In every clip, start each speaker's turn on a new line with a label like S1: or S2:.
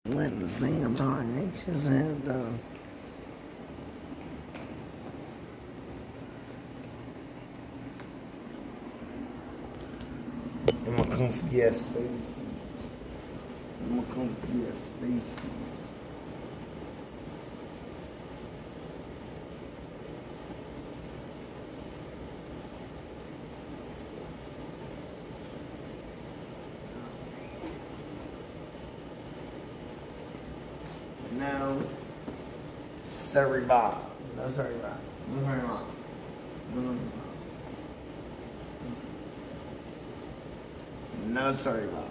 S1: Let the same tarnations have done. In my comfy ass space. In my comfy ass space. No, sorry, Bob. No, sorry, Bob. No, sorry, Bob. No, sorry, Bob.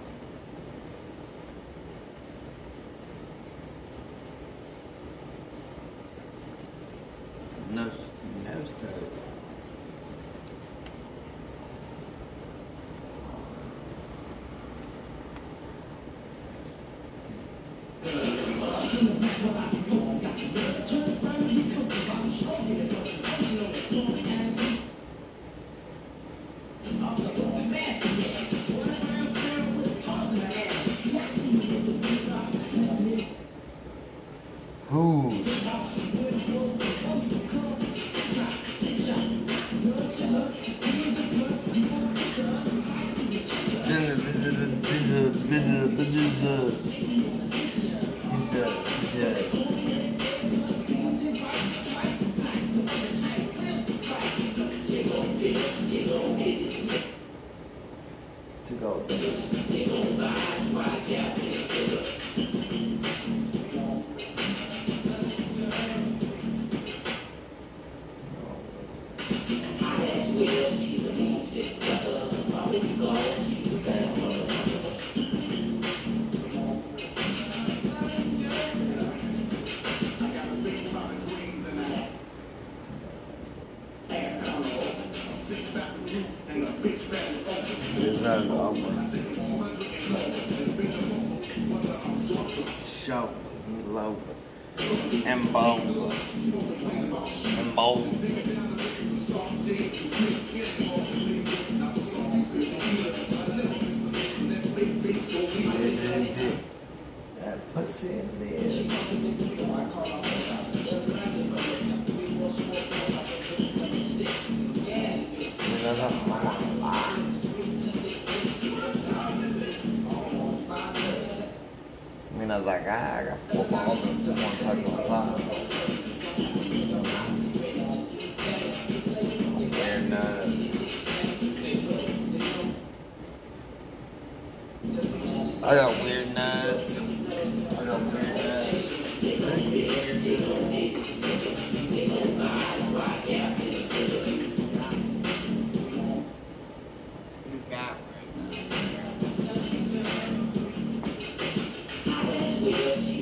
S1: No, no, sorry, Bob. Who? To go. Show, low, and bold, and bold. That pussy in there. Mina Zagaga, football, one touch on top. Weird nuts. I got weird nuts. I got weird nuts. He's got weird nuts.